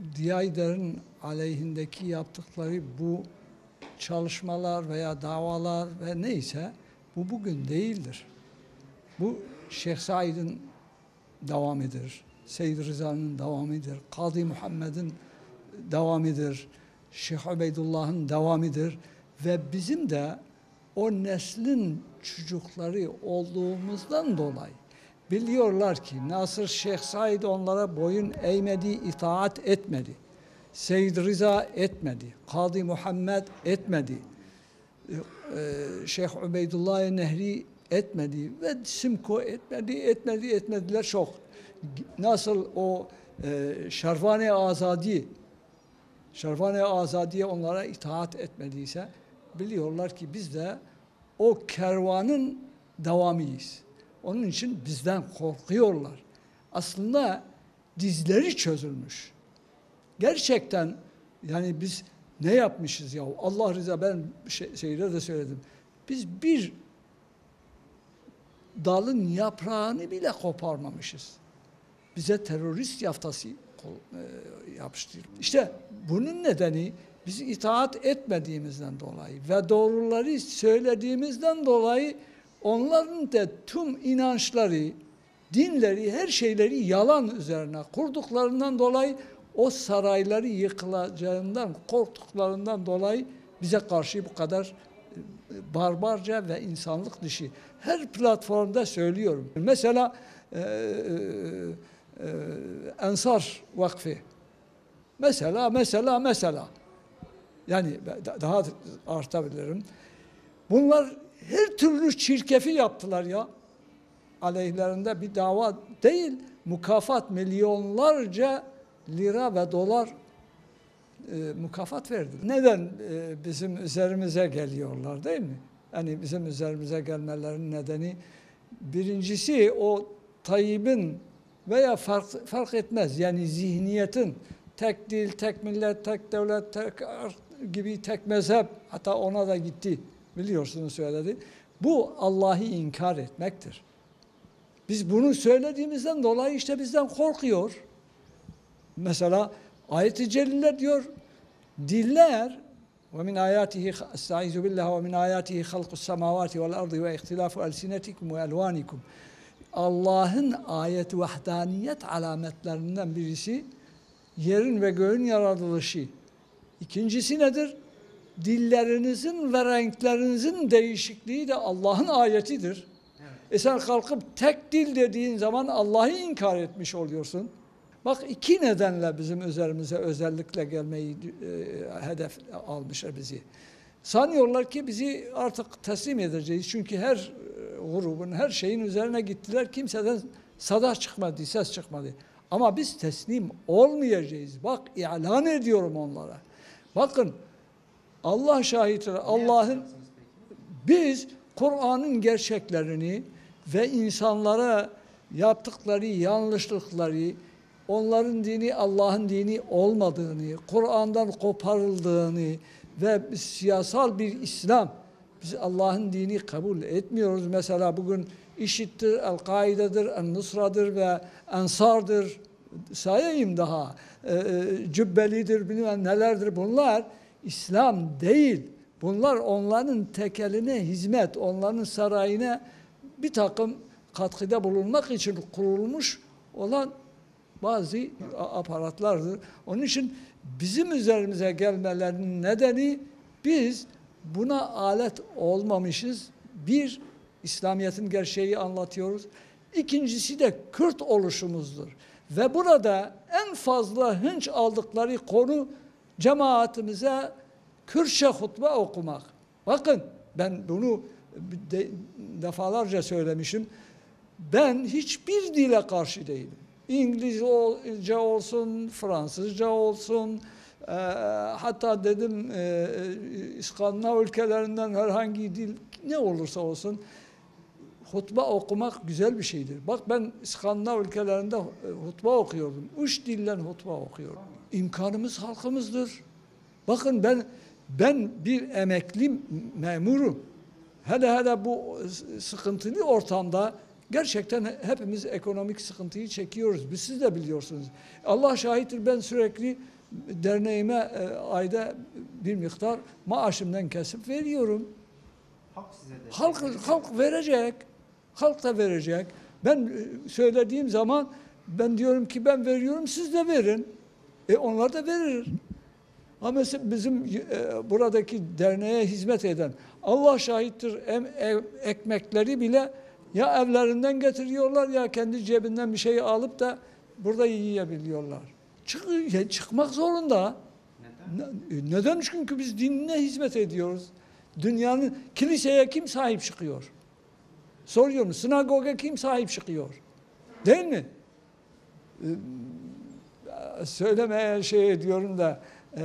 Diyaider'in aleyhindeki yaptıkları bu çalışmalar veya davalar ve neyse bu bugün değildir. Bu Şeyh Said'in devamıdır. Seyyid Rıza'nın devamıdır. Kadı Muhammed'in devamıdır. Şeyh Ubeydullah'ın devamıdır. Ve bizim de o neslin çocukları olduğumuzdan dolayı biliyorlar ki nasıl Şeyh Said onlara boyun eğmedi, itaat etmedi. Seyyid Rıza etmedi. Kadı Muhammed etmedi. Şeyh Ubeydullah Nehri etmedi ve Simko etmediler çok. Nasıl o Şervan-ı Azadiye onlara itaat etmediyse biliyorlar ki biz de o kervanın devamıyız. Onun için bizden korkuyorlar. Aslında dizleri çözülmüş. Gerçekten yani biz ne yapmışız ya? Allah rıza ben şeyde de söyledim. Biz bir dalın yaprağını bile koparmamışız. Bize terörist yaftası yapıştırdı. İşte bunun nedeni biz itaat etmediğimizden dolayı ve doğruları söylediğimizden dolayı onların da tüm inançları, dinleri, her şeyleri yalan üzerine kurduklarından dolayı o sarayları yıkılacağından korktuklarından dolayı bize karşı bu kadar barbarca ve insanlık dışı. Her platformda söylüyorum. Mesela Ensar Vakfı. Mesela. Yani daha artabilirim. Bunlar her türlü çirkefi yaptılar ya. Aleyhlerinde bir dava değil, mükafat milyonlarca lira ve dolar mükafat verdi. Neden bizim üzerimize geliyorlar değil mi? Yani bizim üzerimize gelmelerinin nedeni birincisi o Tayyip'in veya fark etmez yani zihniyetin tek dil, tek millet, tek devlet, tek gibi tek mezhep hatta ona da gitti biliyorsunuz söyledi. Bu Allah'ı inkar etmektir. Biz bunu söylediğimizden dolayı işte bizden korkuyor. Mesela ayet-i celile diyor diller ve min ayatihi estaizu billah ve min ayatihi halqus semavati vel ardı ve ihtilafu elsinetikum ve elvanikum. Allah'ın ayet vahdaniyet alametlerinden birisi yerin ve göğün yaratılışı. İkincisi nedir? Dillerinizin ve renklerinizin değişikliği de Allah'ın ayetidir. Evet. Sen kalkıp tek dil dediğin zaman Allah'ı inkar etmiş oluyorsun. Bak iki nedenle bizim üzerimize özellikle gelmeyi hedef almışlar bizi. Sanıyorlar ki bizi artık teslim edeceğiz. Çünkü her grubun, her şeyin üzerine gittiler. Kimseden sada çıkmadı, ses çıkmadı. Ama biz teslim olmayacağız. Bak ilan ediyorum onlara. Bakın Allah şahittir. Allah'ın biz Kur'an'ın gerçeklerini ve insanlara yaptıkları yanlışlıkları, onların dini Allah'ın dini olmadığını, Kur'an'dan koparıldığını ve siyasal bir İslam, biz Allah'ın dini kabul etmiyoruz. Mesela bugün IŞİD'dir, El-Kaide'dir, El-Nusra'dır ve Ensar'dır, sayayım daha, Cübbeli'dir, bilmem nelerdir bunlar. İslam değil. Bunlar onların tekeline hizmet, onların sarayına bir takım katkıda bulunmak için kurulmuş olan bazı aparatlardır. Onun için bizim üzerimize gelmelerinin nedeni biz buna alet olmamışız. Bir, İslamiyet'in gerçeği anlatıyoruz. İkincisi de Kürt oluşumuzdur. Ve burada en fazla hınç aldıkları konu cemaatimize Kürtçe hutbe okumak. Bakın ben bunu defalarca söylemişim. Ben hiçbir dile karşı değilim. İngilizce olsun, Fransızca olsun, hatta dedim İskandinav ülkelerinden herhangi dil ne olursa olsun hutbe okumak güzel bir şeydir. Bak ben İskandinav ülkelerinde hutbe okuyordum. 3 dilden hutbe okuyorum. İmkanımız halkımızdır. Bakın ben bir emekli memurum. Hele bu sıkıntılı ortamda Gerçekten hepimiz ekonomik sıkıntıyı çekiyoruz. Siz de biliyorsunuz. Allah şahittir, ben sürekli derneğime ayda bir miktar maaşımdan kesip veriyorum. Halk size de Halk verecek. Halk da verecek. Ben söylediğim zaman ben diyorum ki ben veriyorum, siz de verin. Onlar da verir. Ama mesela bizim buradaki derneğe hizmet eden, Allah şahittir, ekmekleri bile ya evlerinden getiriyorlar ya kendi cebinden bir şey alıp da burada yiyebiliyorlar. Çıkmak zorunda. Neden? Çünkü biz dinine hizmet ediyoruz. Dünyanın kiliseye kim sahip çıkıyor? Soruyorum. Sinagoga kim sahip çıkıyor? Değil mi? Söylemeye şey ediyorum da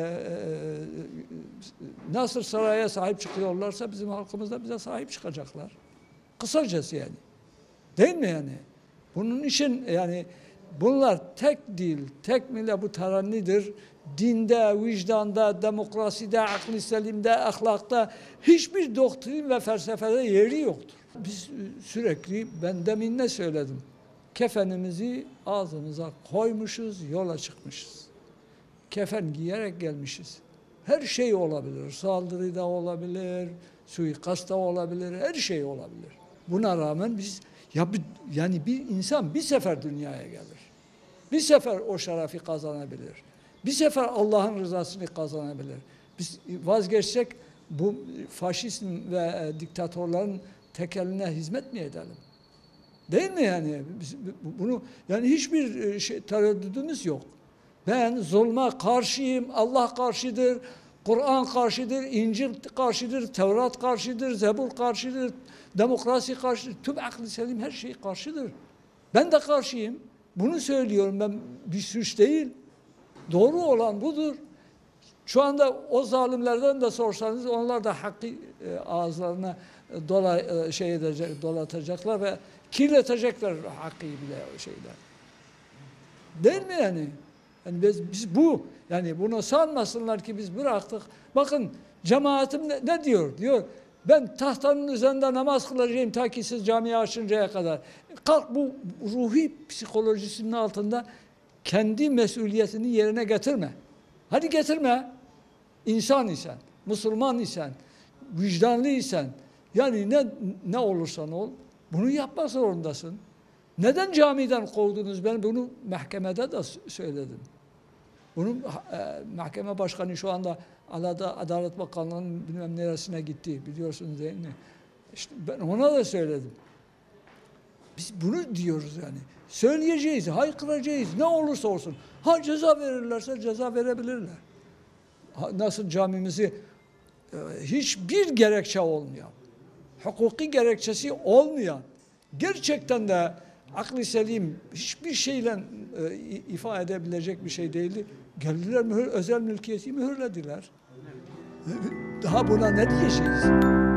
nasıl saraya sahip çıkıyorlarsa bizim halkımız da bize sahip çıkacaklar. Kısacası yani. Değil mi yani? Bunun için yani bunlar tek dil, tek millet bu terannidir. Dinde, vicdanda, demokraside, aklı selimde, ahlakta hiçbir doktrin ve felsefede yeri yoktur. Biz sürekli, ben demin ne söyledim? Kefenimizi ağzımıza koymuşuz, yola çıkmışız. Kefen giyerek gelmişiz. Her şey olabilir. Saldırı da olabilir, suikast da olabilir, her şey olabilir. Buna rağmen biz yani bir insan bir sefer dünyaya gelir. Bir sefer o şerefi kazanabilir. Bir sefer Allah'ın rızasını kazanabilir. Biz vazgeçsek bu faşizm ve diktatörlerin tekeline hizmet mi edelim? Değil mi yani? Biz bunu yani hiçbir tereddüdümüz yok. Ben zulma karşıyım, Allah karşıdır, Kur'an karşıdır, İncil karşıdır, Tevrat karşıdır, Zebur karşıdır, demokrasi karşıdır, tüm aklı selim her şey karşıdır. Ben de karşıyım. Bunu söylüyorum, ben bir suç değil. Doğru olan budur. Şu anda o zalimlerden de sorsanız onlar da hakkı ağızlarına dolatacaklar ve kirletecekler hakkı bile şeyler. Değil mi yani? Yani biz bu yani bunu sanmasınlar ki biz bıraktık. Bakın cemaatim ne diyor? Diyor ben tahtanın üzerinde namaz kılacağım ta ki siz camiye açıncaya kadar. Kalk bu ruhi psikolojisinin altında kendi mesuliyetini yerine getirme. Hadi getirme. İnsan isen, Müslüman isen, vicdanlı isen, yani ne olursan ol, bunu yapmak zorundasın. Neden camiden kovdunuz? Ben bunu mahkemede de söyledim. Bunu mahkeme başkanı şu anda Adalet Bakanlığı'nın bilmem neresine gitti. Biliyorsunuz değil mi? İşte ben ona da söyledim. Biz bunu diyoruz yani. Söyleyeceğiz, haykıracağız. Ne olursa olsun. Ha ceza verirlerse ceza verebilirler. Nasıl camimizi hiçbir gerekçe olmayan, hukuki gerekçesi olmayan, gerçekten de aklı selim hiçbir şeyle ifade edebilecek bir şey değildi. Geldiler özel mülkiyeti mühürlediler. Daha buna ne diyeceğiz?